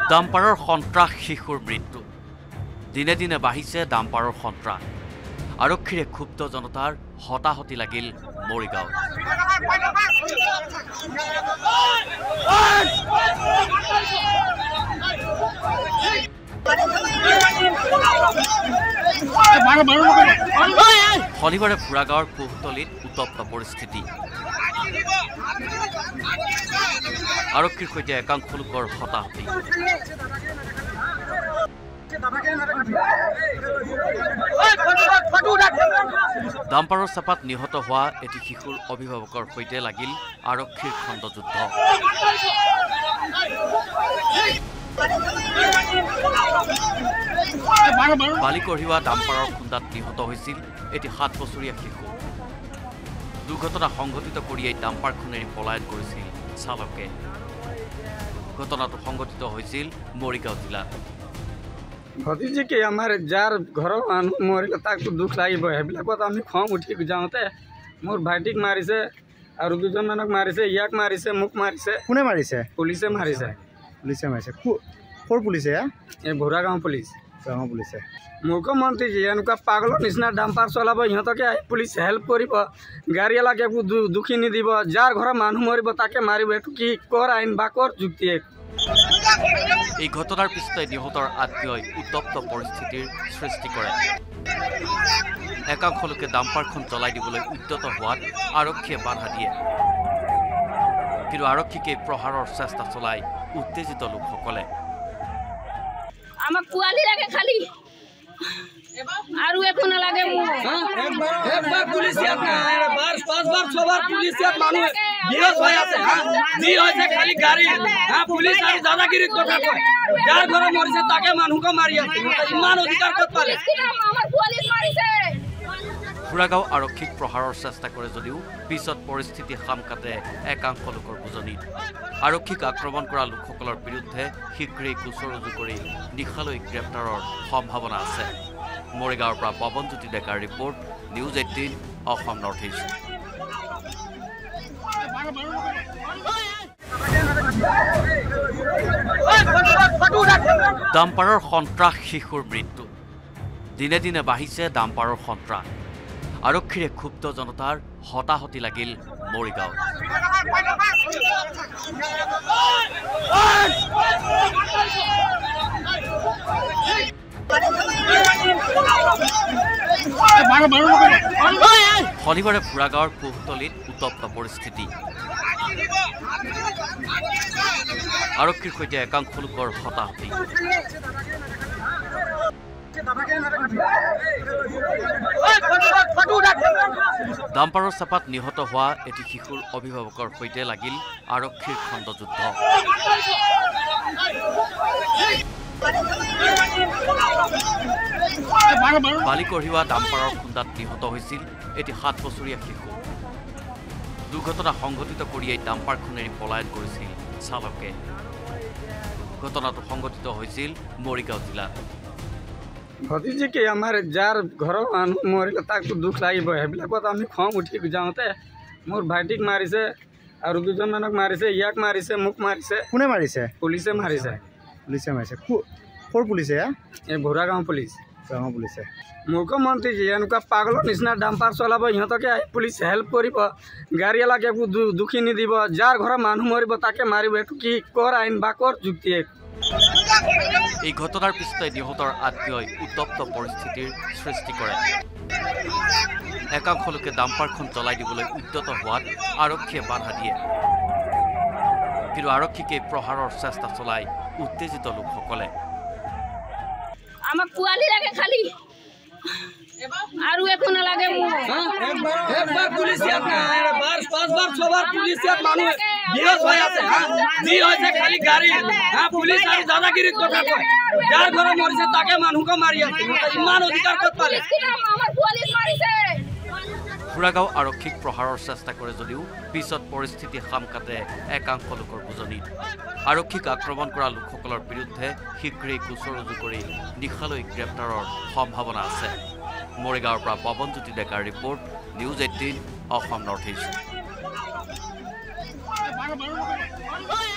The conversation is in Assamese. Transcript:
ডাম্পাৰৰ সন্ত্ৰাস শিশুৰ মৃত্যু দিনে দিনে বাঢ়িছে ডাম্পাৰৰ সন্ত্ৰাস আৰক্ষীৰে ক্ষুব্ধ জনতাৰ হতাহতি লাগিল মৰিগাঁও শনিবাৰে ফুৰাগাঁৱৰ কোহতলিত উত্তপ্ত পৰিস্থিতি আৰক্ষীৰ সৈতে একাংশ লোকৰ হতাহতি ডাম্পাৰৰ চাপাত নিহত হোৱা এটি শিশুৰ অভিভাৱকৰ সৈতে লাগিল আৰক্ষীৰ খণ্ডযুদ্ধ বালি কঢ়িওৱা ডাম্পাৰৰ খুন্দাত নিহত হৈছিল এটি 7 বছৰীয়া শিশু দুৰ্ঘটনা সংঘটিত কৰিয়েই ডাম্পাৰখন এৰি পলায়ন কৰিছিল চালকে ঘটনাটো সংঘটিত হৈছিল মৰিগাঁও জিলাত भतीजी के हमारे जार घर मरिल ताक दुख লাগিব হেবিলাকত আমি খং উঠি যাওঁতে মোৰ ভাইটিক মাৰিছে আৰু দুজন মানক মাৰিছে ইয়াক মাৰিছে মুখ মাৰিছে কোনে মাৰিছে পুলিচে মাৰিছে কোৰ পুলিচে এই ভোৰাগাঁও পুলিচ পুলিচে মুখ্যমন্ত্ৰী জি এনেকুৱা পাগলৰ নিচিনা ডাম্পাৰ চলাব ইহঁতকে পুলিচ হেল্প কৰিব গাড়ীৱালাকে দুখী নিদিব যাৰ ঘৰৰ মানুহ মৰিব তাকে মাৰিব এইটো কি কৰ আইন বা কৰ যুক্তি এই ঘটনাৰ পিছতে নিহতৰ আত্মীয়ই উত্তপ্ত পৰিস্থিতিৰ সৃষ্টি কৰে একাংশ লোকে ডাম্পাৰখন জ্বলাই দিবলৈ উদ্যত হোৱাত আৰক্ষীয়ে বাধা দিয়ে কিন্তু আৰক্ষীকে প্ৰহাৰৰ চেষ্টা চলাই উত্তেজিত লোকসকলে আমাক কুৱালি লাগে খালি আৰু একো নালাগে একবাৰ পুলিচ ইয়াত বাৰ 5 বাৰ 6 বাৰ পুলিচ ইয়াত মানুহ বিৰস হৈ আছে যি হৈছে খালি গাড়ী পুলিচ আৰু দাদাগিৰিৰ কথা কয় যাৰ ঘৰ মৰিছে তাকে মানুহক মাৰি আছে ইমান অধিকাৰ ক'ত পালে আমাৰ কুৱালি মাৰিছে ফুৰাগাঁও আৰক্ষীক প্ৰহাৰৰ চেষ্টা কৰে যদিও পিছত পৰিস্থিতি সাম কাটে একাংশ লোকৰ বুজনিত আৰক্ষীক আক্ৰমণ কৰা লোকসকলৰ বিৰুদ্ধে শীঘ্ৰেই গোচৰ ৰুজু কৰি নিশালৈ গ্ৰেপ্তাৰৰ সম্ভাৱনা আছে মৰিগাঁৱৰ পৰা পৱনজ্যোতি ডেকাৰ report news 18 Assam north east ডাম্পাৰৰ সন্ত্ৰাস শিশুৰ মৃত্যু দিনে দিনে বাঢ়িছে ডাম্পাৰৰ সন্ত্ৰাস আৰক্ষীৰে ক্ষুব্ধ জনতাৰ হতাহতি লাগিল মৰিগাঁও শনিবাৰে ফুৰাগাঁৱৰ কোহতলিত উত্তপ্ত পৰিস্থিতি আৰক্ষীৰ সৈতে একাংশ লোকৰ হতাহতি ডাম্পাৰৰ চাপাত নিহত হোৱা এটি শিশুৰ অভিভাৱকৰ সৈতে লাগিল আৰক্ষীৰ খণ্ডযুদ্ধ বালি কঢ়িওৱা ডাম্পাৰৰ খুন্দাত নিহত হৈছিল এটি 7 বছৰীয়া শিশু দুৰ্ঘটনা সংঘটিত কৰিয়েই ডাম্পাৰখন এৰি পলায়ন কৰিছিল চালকে ঘটনাটো সংঘটিত হৈছিল মৰিগাঁও জিলাত ভতিজি के हमारे जार घर मरिल ताक दुख লাগিব হেবিলাকত আমি খং উঠি যাওঁতে মোৰ ভাইটিক মাৰিছে আৰু দুজন মানক মাৰিছে ইয়াক মাৰিছে মুখ মাৰিছে কোনে মাৰিছে পুলিচে মাৰিছে কোৰ পুলিচে এই ভোৰাগাঁও পুলিচ পুলিচে মুখ্যমন্ত্ৰী জি এনেকুৱা পাগলৰ নিচিনা ডাম্পাৰ চলাব ইহঁতকে পুলিচ হেল্প কৰিব গাড়ীৱালাকে দুখী নিদিব যাৰ ঘৰৰ মানুহ মৰিব তাকে মাৰিব এইটো কি কৰ আইন বা কৰ যুক্তি এই ঘটনাৰ পিছতে নিহতৰ আত্মীয়ই উত্তপ্ত পৰিস্থিতিৰ সৃষ্টি কৰে একাংশ লোকে ডাম্পাৰখন জ্বলাই দিবলৈ উদ্যত হোৱাত আৰক্ষীয়ে বাধা দিয়ে কিন্তু আৰক্ষীকে প্ৰহাৰৰ চেষ্টা চলাই উত্তেজিত লোকসকলে আমাক কুৱালি লাগে খালি আৰু একো নালাগে একবাৰ পুলিচ ইয়াত বাৰ 5 বাৰ 6 বাৰ পুলিচ ইয়াত মানুহ বিৰস হৈ আছে যি হৈছে খালি গাড়ী পুলিচ আৰু দাদাগিৰিৰ কথা কয় যাৰ ঘৰ মৰিছে তাকে মানুহক মাৰি আছে ইমান অধিকাৰ ক'ত পালে আমাৰ কুৱালি মাৰিছে ফুৰাগাঁও আৰক্ষীক প্ৰহাৰৰ চেষ্টা কৰে যদিও পিছত পৰিস্থিতি সাম কাটে একাংশ লোকৰ বুজনিত আৰক্ষীক আক্ৰমণ কৰা লোকসকলৰ বিৰুদ্ধে শীঘ্ৰেই গোচৰ ৰুজু কৰি নিশালৈ গ্ৰেপ্তাৰৰ সম্ভাৱনা আছে মৰিগাঁৱৰ পৰা পৱনজ্যোতি ডেকাৰ report news 18 Assam north east